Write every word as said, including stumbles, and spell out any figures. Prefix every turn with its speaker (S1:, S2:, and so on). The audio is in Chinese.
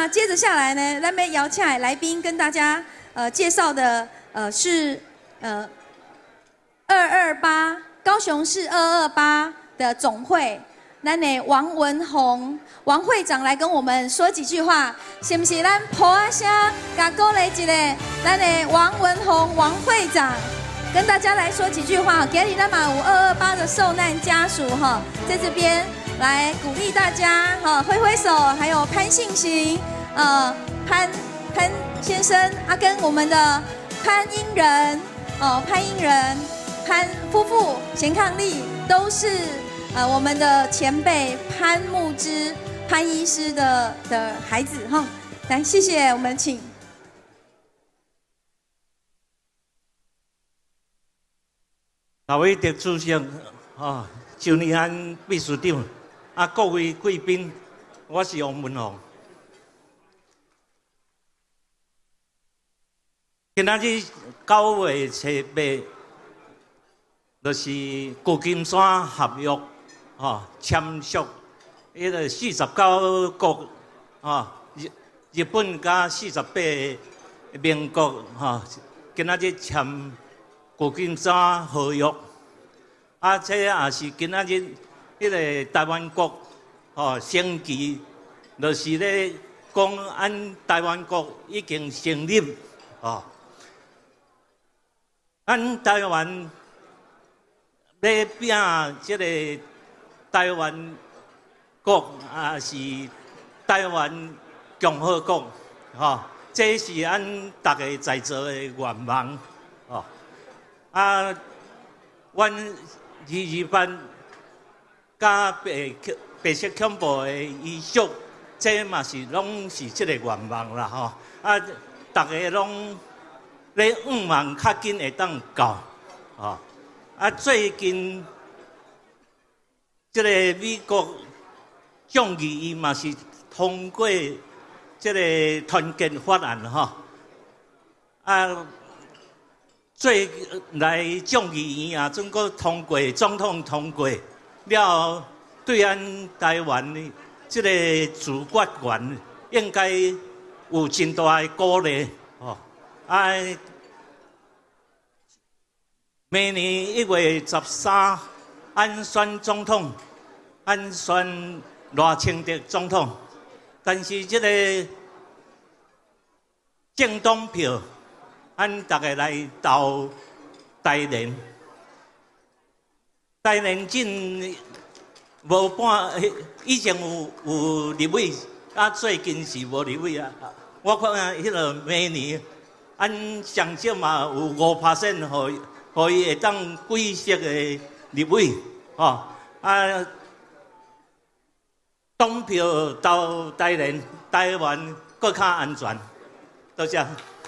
S1: 那接着下来呢，咱们邀请来来宾跟大家呃介绍的呃是呃二二八高雄市二二八的总会，咱的王文宏王会长来跟我们说几句话，是不是？咱抱一声，甲鼓励一下，咱的王文宏王会长跟大家来说几句话。今日咱嘛有二二八的受难家属哈，在这边。 来鼓励大家，哈，挥挥手，还有潘信行，呃，潘潘先生，啊，跟我们的潘英仁，哦，潘英仁，潘夫妇，贤伉俪，都是呃我们的前辈潘木之潘医师的的孩子，哈，来，谢谢，我们请。
S2: 各位的主席，啊，周年安秘书长。 啊，各位贵宾，我是王文宏。今仔日九月七八，就是旧金山合约，吼签署迄个四十九国，吼日日本加四十八个民国，吼今仔日签旧金山合约，啊，这也是今仔日。 迄个台湾国吼升旗，就是咧讲咱台湾国已经成立吼。咱台湾要拼即个台湾国，也是台湾共和国吼，这是咱大家在座的愿望吼。啊，阮二二班。 甲白白色恐怖的遗属，这嘛是拢是即个愿望啦吼。啊，大家拢咧五万较紧会当到，吼。啊，最近即个美国众议院嘛是通过即个团结法案吼。啊，最来众议院啊，总共通过总统通过。 了，对咱台湾的这个自决权应该有真大的鼓励哦。啊，明年一月十三，按选总统，按选赖清德总统，但是这个政党票，按大家来投台联。 台联进无半，以前有有立委，啊最近是无立委啊。我看迄个明年，按上少嘛有五 percent， 互互伊会当贵色的立委，吼啊，党票投台联，台湾更较安全。多谢。